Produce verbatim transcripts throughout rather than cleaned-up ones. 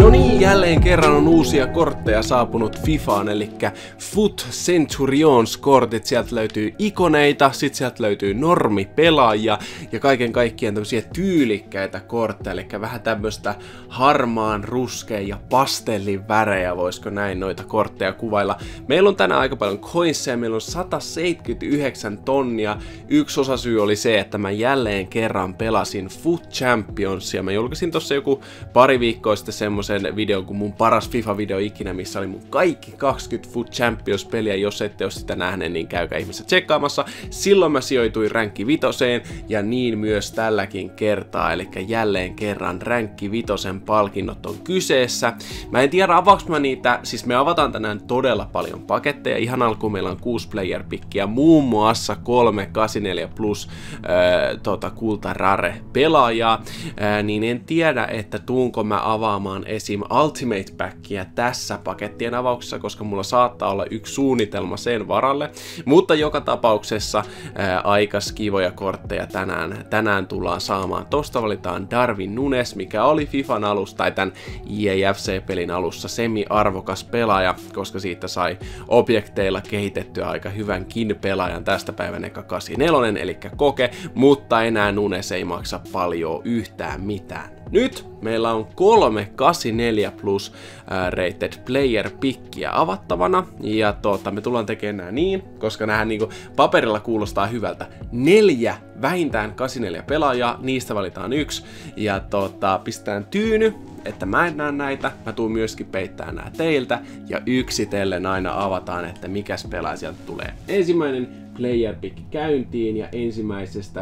No niin, jälleen kerran on uusia kortteja saapunut FIFAan, eli Foot Centurions-kortit. Sieltä löytyy ikoneita, sit sieltä löytyy normipelaajia ja kaiken kaikkiaan tämmösiä tyylikkäitä kortteja, eli vähän tämmöstä harmaan, ruskean ja pastellin värejä, voisiko näin noita kortteja kuvailla. Meillä on tänään aika paljon coinseja, meillä on sata seitsemänkymmentäyhdeksän tonnia. Yksi osasyy oli se, että mä jälleen kerran pelasin Foot Championsia. Mä julkaisin tossa joku pari viikkoa sitten semmosen videon kuin mun paras FIFA-video ikinä, missä oli mun kaikki kaksikymmentä Foot Champions-peliä. Jos ette ole sitä nähneet, niin käykää ihmeessä tsekkaamassa. Silloin mä sijoituin ränkki vitoseen ja niin myös tälläkin kertaa. Eli jälleen kerran ränkki vitosen palkinnot on kyseessä. Mä en tiedä avaaks mä niitä, siis me avataan tänään todella paljon paketteja. Ihan alkuun meillä on kuusi player pickiä, muun muassa kolme kahdeksankymmentäneljä plus äh, tota, kulta rare pelaajaa. Äh, niin en tiedä, että tuunko mä avaamaan esim. Ultimate Packia tässä pakettien avauksessa, koska mulla saattaa olla yksi suunnitelma sen varalle. Mutta joka tapauksessa ää, aika kivoja kortteja tänään, tänään tullaan saamaan. Tosta valitaan Darwin Núñez, mikä oli FIFAn alussa, tai tämän E A F C-pelin alussa semi-arvokas pelaaja, koska siitä sai objekteilla kehitettyä aika hyvänkin pelaajan. Tästä päivän eka kahdeksankymmentäneljä, eli koke, mutta enää Núñez ei maksa paljon yhtään mitään. Nyt meillä on kolme kahdeksankymmentäneljä plus äh, rated player pickiä avattavana, ja tota, me tullaan tekemään nää niin, koska näähän niinku paperilla kuulostaa hyvältä. Neljä vähintään kahdeksankymmentäneljä pelaajaa, niistä valitaan yksi, ja tota, pistetään tyyny, että mä en näe näitä, mä tuun myöskin peittää nää teiltä, ja yksitellen aina avataan, että mikäs pelaaja sieltä tulee. Ensimmäinen player pick käyntiin, ja ensimmäisestä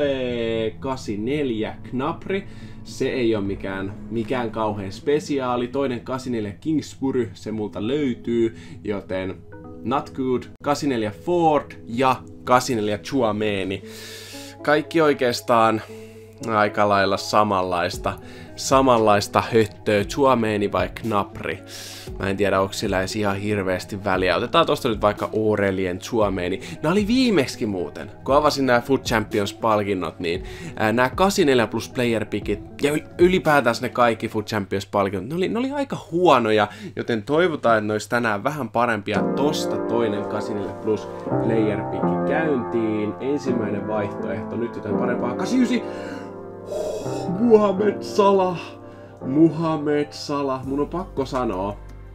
tulee kahdeksankymmentäneljä Gnabry. Se ei ole mikään, mikään kauhean spesiaali. Toinen kahdeksankymmentäneljä Kingsbury, se multa löytyy, joten not good. kahdeksankymmentäneljä Ford ja kahdeksankymmentäneljä Tchouaméni. Kaikki oikeastaan aika lailla samanlaista, samanlaista höttöä. Tchouaméni vai Gnabry. Mä en tiedä, onko sillä edes ihan hirveästi väliä. Otetaan tosta nyt vaikka Aurelien Tchouaméni. Nää oli viimeksi muuten, kun avasin nämä Foot Champions-palkinnot, niin ää, nämä kahdeksankymmentäneljä plus player pickit ja ylipäätään ne kaikki Foot Champions-palkinnot, ne oli, ne oli aika huonoja, joten toivotaan, että ne olisi tänään vähän parempia. Tosta toinen kahdeksankymmentäneljä plus player pick käyntiin. Ensimmäinen vaihtoehto, nyt jotain parempaa. kahdeksankymmentäyhdeksän! Mohamed Salah! Mohamed Salah. Mun on pakko sanoa,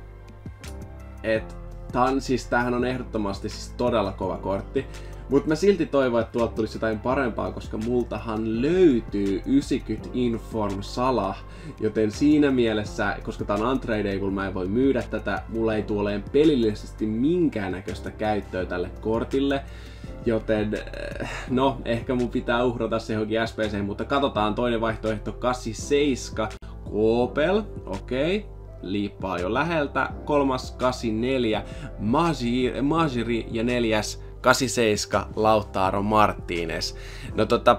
että tän, siis tämähän on ehdottomasti siis todella kova kortti. Mutta mä silti toivon, että tuolta tulisi jotain parempaa, koska multahan löytyy yhdeksänkymmentä Inform Salah. Joten siinä mielessä, koska tää on untrade, kun mä en voi myydä tätä, mulla ei tule olemaan pelillisesti minkäännäköistä käyttöä tälle kortille. Joten, no, ehkä mun pitää uhrata se johonkin S P C, mutta katsotaan toinen vaihtoehto, kahdeksankymmentäseitsemän Kobel, okei, okay. Liippaa jo läheltä, kolmas kahdeksankymmentäneljä Majiri ja neljäs kahdeksankymmentäseitsemän Lautaro Martínez. No tota,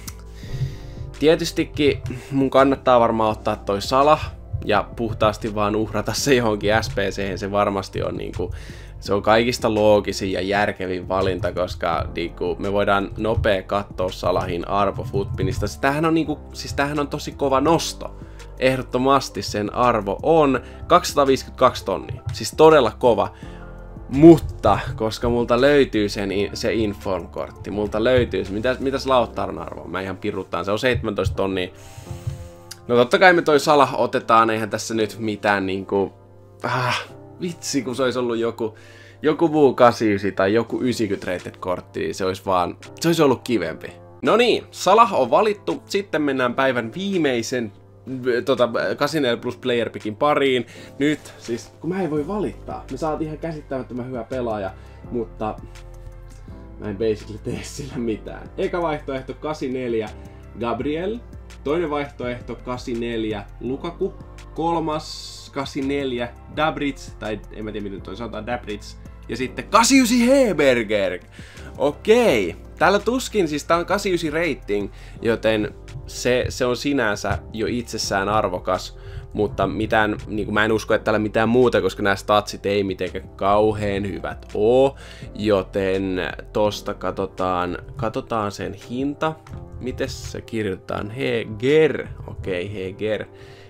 tietystikin mun kannattaa varmaan ottaa toi Salah ja puhtaasti vaan uhrata se johonkin S P C, se varmasti on niinku, se on kaikista loogisin ja järkevin valinta, koska niinku, me voidaan nopea katsoa Salahin arvo Footpinista. Tämähän on, niinku, siis tämähän on tosi kova nosto. Ehdottomasti sen arvo on kaksisataaviisikymmentäkaksi tonnia. Siis todella kova. Mutta, koska multa löytyy sen, se Inform-kortti, multa löytyy se, mitäs, mitäs Lautaron arvo? Mä ihan piruttaan, se on seitsemäntoista tonnia. No totta kai me toi Salah otetaan, eihän tässä nyt mitään niinku... Ah, vitsi, kun se olisi ollut joku, joku muu kahdeksankymmentäyhdeksän tai joku yhdeksänkymmentä rated kortti, niin se olisi vaan, se olisi ollut kivempi. No niin, Salah on valittu, sitten mennään päivän viimeisen tota, kahdeksankymmentäneljä plus player pickin pariin. Nyt, siis kun mä en voi valittaa, me saatiin ihan käsittämättömän hyvä pelaaja, mutta mä en basically tee sillä mitään. Eka vaihtoehto kahdeksankymmentäneljä Gabriel, toinen vaihtoehto kahdeksankymmentäneljä Lukaku, kolmas kahdeksankymmentäneljä Dabrits, tai en mä tiedä miten toi sanotaan, Dabrits, ja sitten kahdeksankymmentäyhdeksän Heberger. Okei, täällä tuskin, siis tää on kahdeksankymmentäyhdeksän rating, joten se, se on sinänsä jo itsessään arvokas, mutta mitään, niin mä en usko, että täällä mitään muuta, koska nämä statsit ei mitenkään kauhean hyvät oo, joten tosta katsotaan, katsotaan sen hinta. Mites se kirjoitetaan? Heger, okei, Heger.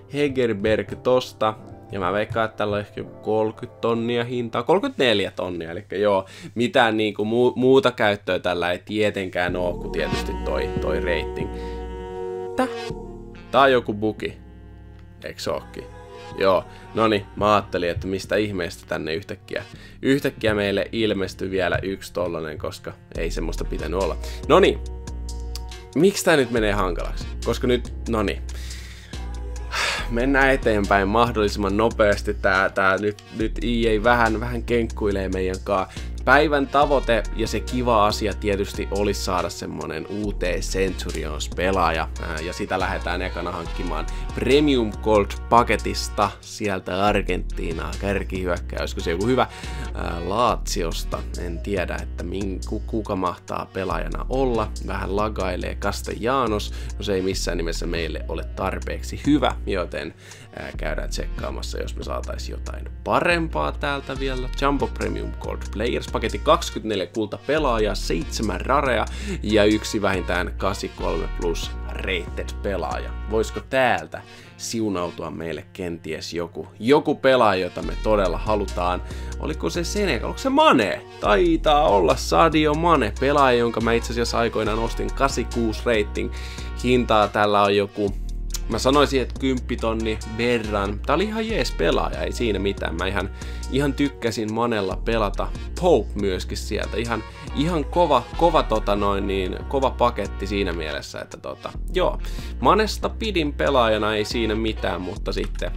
Hegerberg tosta. Ja mä veikkaan, että tällä on ehkä kolmekymmentä tonnia hintaa. kolmekymmentäneljä tonnia, eli joo, mitään niinku mu- muuta käyttöä tällä ei tietenkään oo, kuin tietysti toi, toi rating. Täh? Tää on joku bugi. Eikö se ookin? Joo, noni, mä ajattelin, että mistä ihmeestä tänne yhtäkkiä. Yhtäkkiä meille ilmestyi vielä yksi tollanen, koska ei semmoista pitänyt olla. Noni, miksi tää nyt menee hankalaksi? Koska nyt, noni, mennään eteenpäin mahdollisimman nopeasti. Tää, tää nyt, nyt E A vähän, vähän kenkkuilee meidän kaa. Päivän tavoite ja se kiva asia tietysti olisi saada semmonen U T Centurions-pelaaja, ja sitä lähdetään ekana hankkimaan Premium Gold-paketista sieltä Argentiinaa, kärkihyökkää, olisiko se joku hyvä ää, Laatsiosta, en tiedä, että min, kuka mahtaa pelaajana olla, vähän lagailee Castellanos, no se ei missään nimessä meille ole tarpeeksi hyvä, joten ää, käydään tsekkaamassa, jos me saatais jotain parempaa täältä vielä. Jumbo Premium Gold Players paketti kaksikymmentäneljä kulta pelaajaa, seitsemän rarea ja yksi vähintään kahdeksankymmentäkolme plus rated pelaaja. Voisiko täältä siunautua meille kenties joku, joku pelaaja, jota me todella halutaan? Oliko se Senegal? Oliko se Mane? Taitaa olla Sadio Mane, pelaaja, jonka mä itse asiassa aikoinaan ostin kahdeksankymmentäkuusi rating. Hintaa tällä on joku, mä sanoisin, että kymmenen tonni verran. Tää oli ihan jees pelaaja, ei siinä mitään. Mä ihan, ihan tykkäsin Manella pelata. Pope myöskin sieltä. Ihan, ihan kova, kova, tota noin, niin, kova paketti siinä mielessä, että tota, joo. Manesta pidin pelaajana, ei siinä mitään, mutta sitten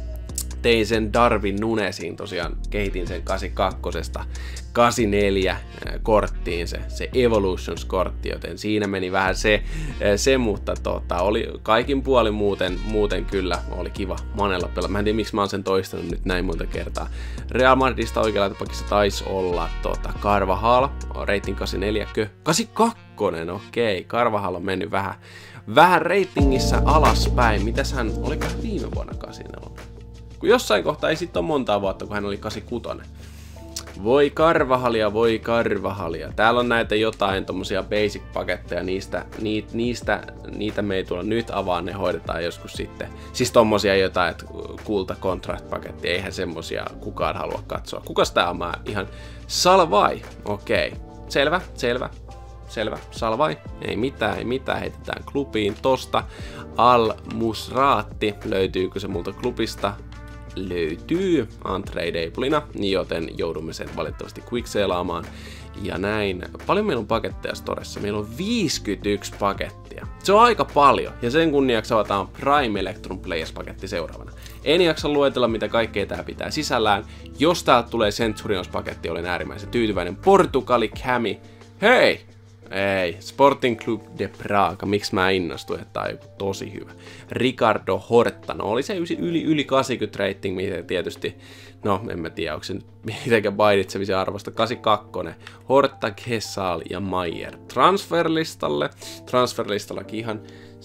tein sen Darwin Nunesiin, tosiaan kehitin sen kahdeksankymmentäkaksi kahdeksankymmentäneljä korttiin se, se Evolutions-kortti, joten siinä meni vähän se, se mutta tota, oli kaikin puolin muuten, muuten kyllä oli kiva Manella pelata. Mä en tiedä, miksi mä oon sen toistanut nyt näin monta kertaa. Real Madridista oikealla pakissa taisi olla tota, Carvajal, rating kahdeksankymmentäneljä, kahdeksankymmentäkaksi, okei, Carvajal on mennyt vähän, vähän ratingissa alaspäin. Mitäs hän, oliko viime vuonna kahdeksankymmentäneljä? Kun jossain kohtaa ei sit ole montaa vuotta, kun hän oli kahdeksankymmentäkuusi. Voi Carvajalia, voi Carvajalia. Täällä on näitä jotain tommosia basic-paketteja, niistä, ni, niistä, niitä me ei tulla nyt avaan, ne hoidetaan joskus sitten. Siis tommosia jotain, että kulta contract-paketti, eihän semmosia kukaan halua katsoa. Kukas tää on? Mä ihan Salvai, okei. Okay. Selvä, selvä, selvä. Salvai, ei mitään, ei mitään, heitetään klubiin tosta. Al-Musraatti, löytyykö se multa klubista? Löytyy untradeablina, joten joudumme sen valitettavasti quickselaamaan. Ja näin. Paljon meillä on paketteja storessa? Meillä on viisikymmentäyksi pakettia. Se on aika paljon. Ja sen kunniaksi avataan Prime Electrum Players-paketti seuraavana. En jaksa luetella, mitä kaikkea tää pitää sisällään. Jos täältä tulee Centurions-paketti, olen äärimmäisen tyytyväinen. Portugali Cami. Hei! Ei, Sporting Club de Praga, miksi mä innostuin, että tää on joku tosi hyvä. Ricardo Horta, no oli se yli, yli kahdeksankymmentä rating, mitä tietysti, no en mä tiedä, onko se nyt mitenkään baiditsemisen arvosta, kahdeksankymmentäkaksi, Horta, Gesal ja Maier transferlistalle, transferlistallakin ihan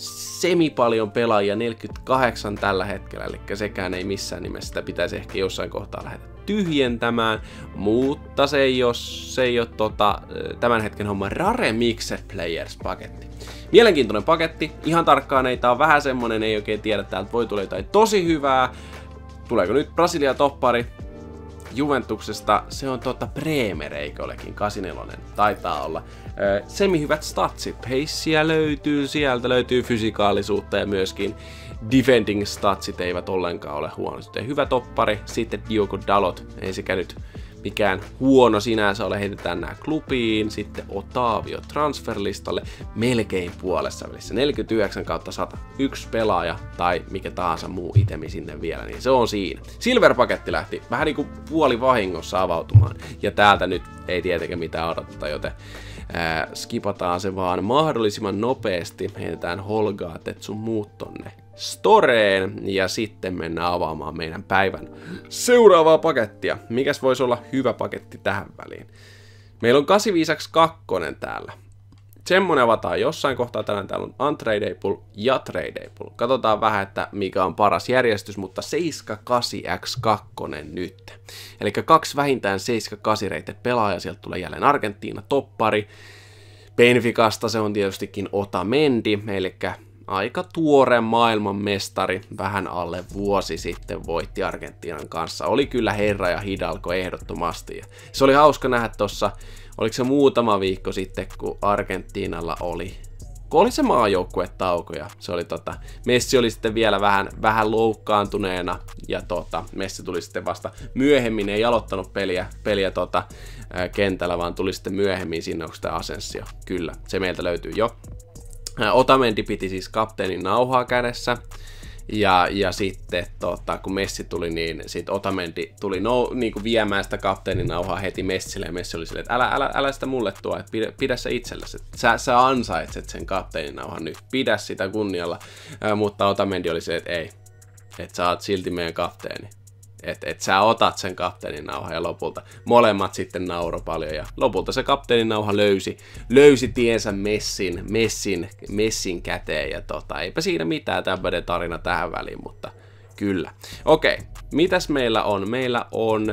semi paljon pelaajia, neljäkymmentäkahdeksan tällä hetkellä, eli sekään ei missään nimessä, sitä pitäisi ehkä jossain kohtaa lähettää tyhjentämään, mutta se ei ole, se ei ole tota, tämän hetken homma Rare Mixed Players-paketti. Mielenkiintoinen paketti, ihan tarkkaan ei, tää on vähän semmonen, ei oikein tiedä, täältä voi tulla jotain tosi hyvää. Tuleeko nyt Brasilia toppari? Juventuksesta, se on tota Bremer, eikö olekin, kahdeksankymmentäneljä, taitaa olla. Öö, semi-hyvät statsit, pacea löytyy, sieltä löytyy fysikaalisuutta ja myöskin defending statsit eivät ollenkaan ole huono. Sitten hyvä toppari, sitten Diogo Dalot, ei sekä nyt mikään huono sinänsä ole, heitetään nää klubiin, sitten Otavio transferlistalle, melkein puolessa välissä, neljäkymmentäyhdeksän kautta sata, yksi pelaaja tai mikä tahansa muu itemi sinne vielä, niin se on siinä. Silver-paketti lähti vähän niinku puoli vahingossa avautumaan, ja täältä nyt ei tietenkään mitään odottaa, joten ää, skipataan se vaan mahdollisimman nopeasti, heitetään Holgaatet sun muut tonne storeen, ja sitten mennään avaamaan meidän päivän seuraavaa pakettia. Mikäs voisi olla hyvä paketti tähän väliin? Meillä on kahdeksansataaviisikymmentäkaksi täällä. Semmonen avataan jossain kohtaa tänään. Täällä on untradeable ja tradeable. Katsotaan vähän, että mikä on paras järjestys, mutta seitsemänkymmentäkahdeksan by kaksi nyt. Eli kaksi vähintään seitsemänkymmentäkahdeksan reite pelaaja. Sieltä tulee jälleen Argentiina toppari. Benficasta se on tietystikin Otamendi, eli aika tuore maailmanmestari, vähän alle vuosi sitten voitti Argentiinan kanssa. Oli kyllä herra ja Hidalgo ehdottomasti. Ja se oli hauska nähdä tossa, oliko se muutama viikko sitten, kun Argentiinalla oli, kun oli se maajoukkuetauko ja se oli tota, Messi oli sitten vielä vähän, vähän loukkaantuneena ja tota, Messi tuli sitten vasta myöhemmin, ei aloittanut peliä, peliä tota, ää, kentällä, vaan tuli sitten myöhemmin sinne, onko sitä Asensio. Kyllä, se meiltä löytyy jo. Otamendi piti siis kapteenin nauhaa kädessä, ja, ja sitten tota, kun Messi tuli, niin sit Otamendi tuli no, niin kuin viemään sitä kapteenin nauhaa heti Messille, ja Messi oli silleen, että älä, älä, älä sitä mulle tuo, että pidä, pidä se itsellesi, sä, sä ansaitset sen kapteenin nauhan nyt, pidä sitä kunnialla, Ää, mutta Otamendi oli silleen, että ei, että sä oot silti meidän kapteeni. Että et sä otat sen kapteenin nauhan ja lopulta molemmat sitten nauro paljon ja lopulta se kapteenin nauha löysi, löysi tiensä Messin, Messin, Messin käteen ja tota, eipä siinä mitään tämmöinen tarina tähän väliin, mutta kyllä. Okei, mitäs meillä on? Meillä on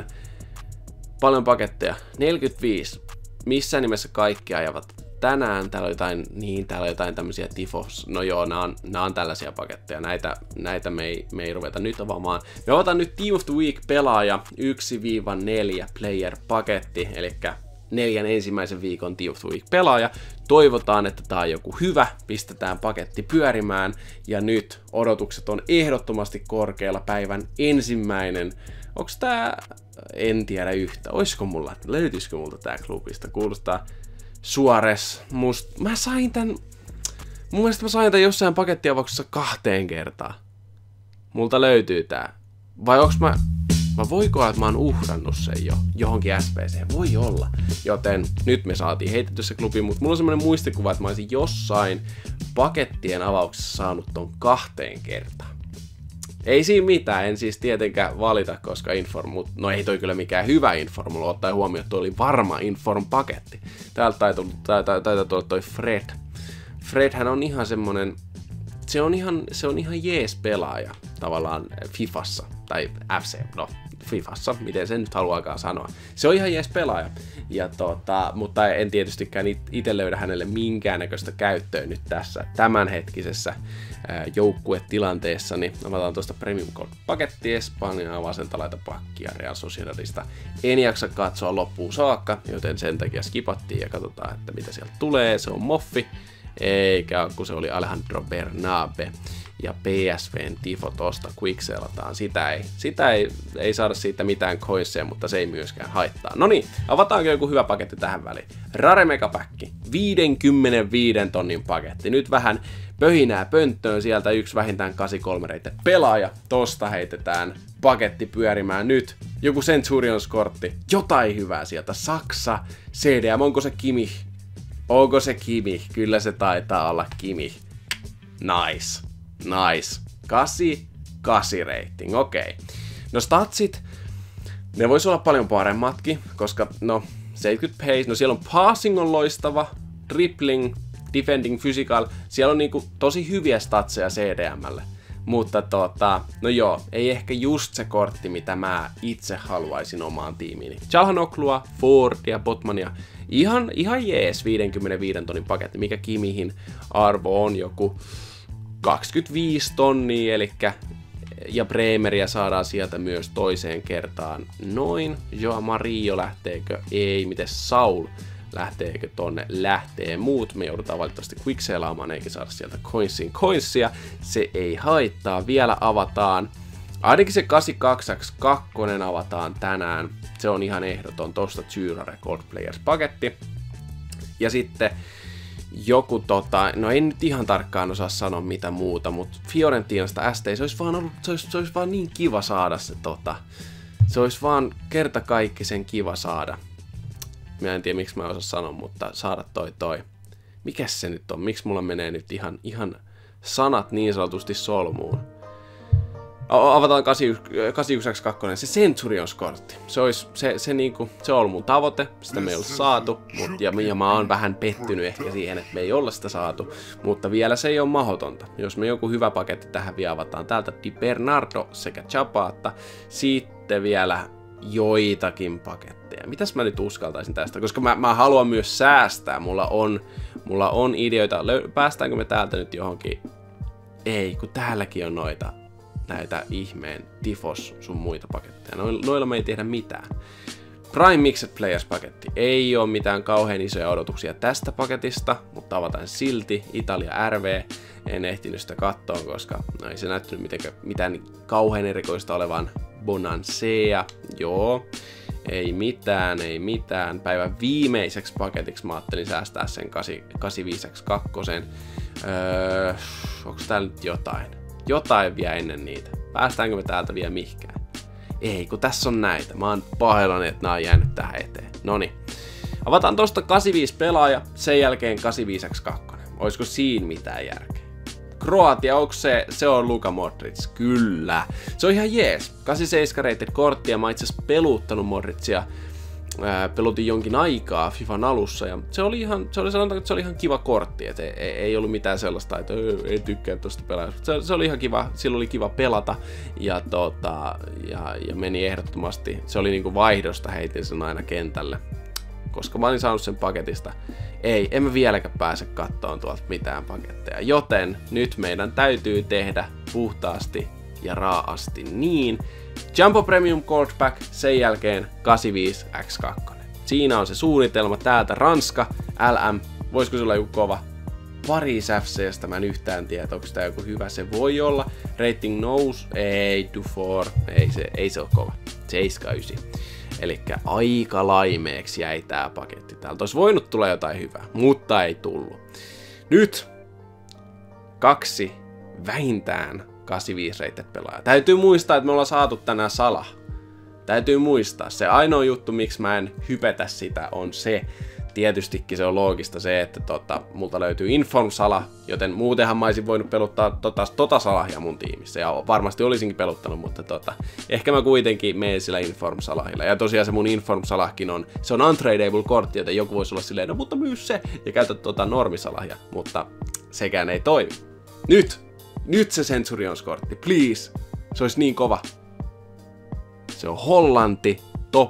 paljon paketteja, neljäkymmentäviisi, missään nimessä kaikki ajavat tänään, täällä on jotain, niin täällä on jotain tämmöisiä tifos, no joo, nää on, nää on tällaisia paketteja, näitä, näitä me, ei, me ei ruveta nyt avaamaan. Me avataan nyt Team of the Week pelaaja yksi neljä player paketti, eli neljän ensimmäisen viikon Team of the Week pelaaja. Toivotaan, että tää on joku hyvä, pistetään paketti pyörimään, ja nyt odotukset on ehdottomasti korkealla päivän ensimmäinen. Onks tää, en tiedä yhtä, oisko mulla, löytyisikö multa tää klubista, kuulostaa Suores, must, mä sain tän, mun mielestä mä sain tän jossain pakettiavauksessa kahteen kertaan. Multa löytyy tää. Vai onks mä, mä voiko että mä oon uhrannut sen jo johonkin S P C? Voi olla. Joten nyt me saatiin heitetty se klubi, mutta mulla on semmonen muistikuva, että mä olisin jossain pakettien avauksessa saanut ton kahteen kertaan. Ei siinä mitään, en siis tietenkään valita, koska Inform, no ei toi kyllä mikään hyvä Inform, mulla ottaen huomioon, että toi oli varma Inform-paketti. Täältä taitaa, taitaa, taitaa tulla toi Fred. Fredhän on ihan semmonen, se on ihan, se on ihan jees pelaaja tavallaan Fifassa, tai F C, no Fifassa, miten sen nyt haluaakaan sanoa. Se on ihan jees pelaaja, ja tota, mutta en tietystikään itse löydä hänelle minkäännäköistä käyttöä nyt tässä tämänhetkisessä joukkuetilanteessa, niin avataan tuosta Premium Gold-paketti Espanjaa, vasenta laita pakkia Real Sociedadista. En jaksa katsoa loppuun saakka, joten sen takia skipattiin ja katsotaan, että mitä sieltä tulee. Se on Moffi, eikä kun se oli Alejandro Bernabe. Ja P S V:n tifo tosta quickselataan. Sitä ei, sitä ei, ei saada siitä mitään coinseja, mutta se ei myöskään haittaa. No niin, avataanko joku hyvä paketti tähän väliin? Rare Megapäkki, viisikymmentäviisi tonnin paketti. Nyt vähän pöhinää pönttöön sieltä yksi vähintään kahdeksankymmentäkolme reite pelaaja. Tosta heitetään paketti pyörimään nyt. Joku Centurions-kortti, jotain hyvää sieltä. Saksa, C D M, onko se Kimmich? Onko se Kimmich? Kyllä se taitaa olla Kimmich. Nice. Nice. kasi, kasi rating, okei. Okay. No statsit, ne vois olla paljon paremmatkin, koska no seitsemänkymmentä pace, no siellä on passing on loistava, dribbling, defending, physical, siellä on niinku tosi hyviä statseja C D M:lle. Mutta tota, no joo, ei ehkä just se kortti, mitä mä itse haluaisin omaan tiimiini. Çalhanoğlu'a, Fordia, Botmania, ihan, ihan jees viisikymmentäviisi tonnin paketti, mikä Kimmihin arvo on joku kaksikymmentäviisi tonnia, eli ja Bremeria saadaan sieltä myös toiseen kertaan. Noin, Joa Mario lähteekö? Ei, miten Saul? Lähteekö tonne? Lähtee muut. Me joudutaan valitettavasti quickselaamaan, eikä saada sieltä coinsin coinsia. Se ei haittaa. Vielä avataan. Ainakin se kahdeksankymmentäkaksi kaksi avataan tänään. Se on ihan ehdoton. Tosta Tyrare Gold Players paketti. Ja sitten joku tota, no en nyt ihan tarkkaan osaa sanoa mitä muuta, mutta Fiorentinasta S T, se olisi vaan ollut, se olisi, se olisi vaan niin kiva saada se tota. Se olisi vaan kerta kaikki sen kiva saada. Mä en tiedä miksi mä en osaa sanoa, mutta saada toi toi. Mikäs se nyt on? Miksi mulla menee nyt ihan, ihan sanat niin sanotusti solmuun? Avataan kahdeksankymmentäyksi kaksi, se Centurions-kortti. Se olisi se, se, niinku, se on ollut mun tavoite, sitä me ei ole saatu, mut, ja, ja mä oon vähän pettynyt ehkä siihen, että me ei olla sitä saatu, mutta vielä se ei ole mahdotonta. Jos me joku hyvä paketti tähän vielä avataan täältä Di Bernardo sekä Zapata, sitten vielä joitakin paketteja. Mitäs mä nyt uskaltaisin tästä, koska mä, mä haluan myös säästää, mulla on, mulla on ideoita, päästäänkö me täältä nyt johonkin Ei, kun täälläkin on noita, näitä ihmeen Tifos sun muita paketteja. Noilla, noilla me ei tehdä mitään. Prime Mixed Players-paketti. Ei ole mitään kauhean isoja odotuksia tästä paketista, mutta avataan silti. Italia R V. En ehtinyt sitä katsoa, koska no ei se näyttänyt mitenkään, mitään kauhean erikoista olevan. Bonansea. Joo. Ei mitään, ei mitään. Päivän viimeiseksi paketiksi mä ajattelin säästää sen kahdeksankymmentäviisi kaksi. Öö, onks täällä nyt jotain? Jotain vielä ennen niitä. Päästäänkö me täältä vielä mihkään? Ei, kun tässä on näitä. Mä oon pahoillani, että nää on jäänyt tähän eteen. Noniin. Avataan tosta kahdeksankymmentäviisi pelaaja, sen jälkeen kahdeksankymmentäviisi kaksi. Oisko siinä mitään järkeä? Kroatia, onko se, se on Luka Modric? Kyllä. Se on ihan jees. kahdeksankymmentäseitsemän rated korttia. Mä itse asiassa peluttanut Modricia. Ää, pelutin jonkin aikaa Fifan alussa ja se oli ihan, se oli sanotaan, että se oli ihan kiva kortti, et ei, ei ollut mitään sellaista, että ei tykkää tosta pelaajasta. Se, se oli ihan kiva, silloin oli kiva pelata ja, tota, ja, ja meni ehdottomasti, se oli niinku vaihdosta, heitin sen aina kentälle, koska mä olin saanut sen paketista. Ei, emme vieläkään pääse kattoon tuolta mitään paketteja, joten nyt meidän täytyy tehdä puhtaasti ja raasti niin. Jumbo Premium Gold Pack, sen jälkeen kahdeksankymmentäviisi kaksi. Siinä on se suunnitelma täältä. Ranska, L M, voisiko se olla joku kova? Paris F C:stä mä en yhtään tiedä, onko tää joku hyvä, se voi olla. Rating nousi, ei, Dufour, ei se, ei se ole kova. seitsemän yhdeksän. Elikkä aika laimeeksi jäi tää paketti. Täältä olisi voinut tulla jotain hyvää, mutta ei tullut. Nyt kaksi vähintään kahdeksankymmentäviisi rated pelaaja. Täytyy muistaa, että me ollaan saatu tänään Salah. Täytyy muistaa. Se ainoa juttu, miksi mä en hypetä sitä, on se, tietystikin se on loogista se, että tota, multa löytyy Inform Salah, joten muutenhan mä olisin voinut peluttaa tota, tota Salahia mun tiimissä, ja varmasti olisinkin peluttanut, mutta tota, ehkä mä kuitenkin menen sillä Inform Salahilla. Ja tosiaan se mun Inform Salahkin on, se on untradable kortti, joten joku voisi olla silleen, no mutta myy se, ja käytä tota normisalahia, mutta sekään ei toimi. Nyt! Nyt se Centurions-kortti, please. Se olisi niin kova. Se on Hollanti, top.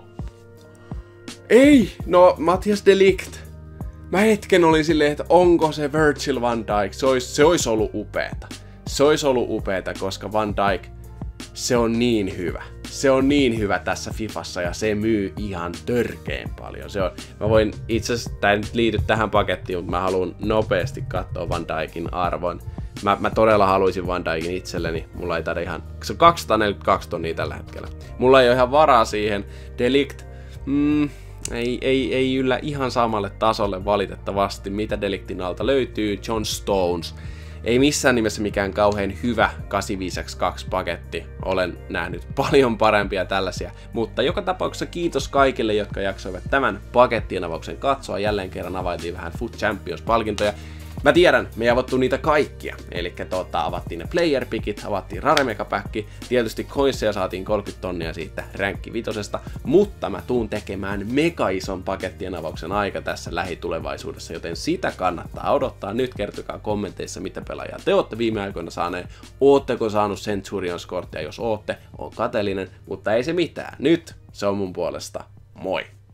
Ei, no Matthias de Ligt. Mä hetken olin silleen, että onko se Virgil van Dijk. Se olisi, se olisi ollut upeeta. Se olisi ollut upeeta, koska Van Dijk, se on niin hyvä. Se on niin hyvä tässä Fifassa ja se myy ihan törkeen paljon. Se on, mä voin itse asiassa, tää ei nyt liity tähän pakettiin, mutta mä haluan nopeasti katsoa Van Dijkin arvon. Mä, mä todella haluaisin Van Dijkin itselleni. Mulla ei taida ihan, se on kaksisataaneljäkymmentäkaksi tonnia tällä hetkellä. Mulla ei ole ihan varaa siihen. De Ligt, mm, ei, ei, ei yllä ihan samalle tasolle valitettavasti, mitä De Ligtin alta löytyy. John Stones. Ei missään nimessä mikään kauhean hyvä kahdeksankymmentäviisi kaksi paketti. Olen nähnyt paljon parempia tällaisia. Mutta joka tapauksessa kiitos kaikille, jotka jaksoivat tämän pakettien avauksen katsoa. Jälleen kerran avaitiin vähän Foot Champions-palkintoja. Mä tiedän, me ei avattu niitä kaikkia. Elikkä tota, avattiin ne player pickit, avattiin rare megapäkki, tietysti coinsia saatiin kolmekymmentä tonnia siitä ränkki vitosesta, mutta mä tuun tekemään mega ison pakettien avauksen aika tässä lähitulevaisuudessa, joten sitä kannattaa odottaa. Nyt kertokaa kommenteissa, mitä pelaajaa te ootte viime aikoina saaneet. Ootteko saanut Centurions-korttia? Jos ootte, oon kateellinen, mutta ei se mitään. Nyt se on mun puolesta. Moi!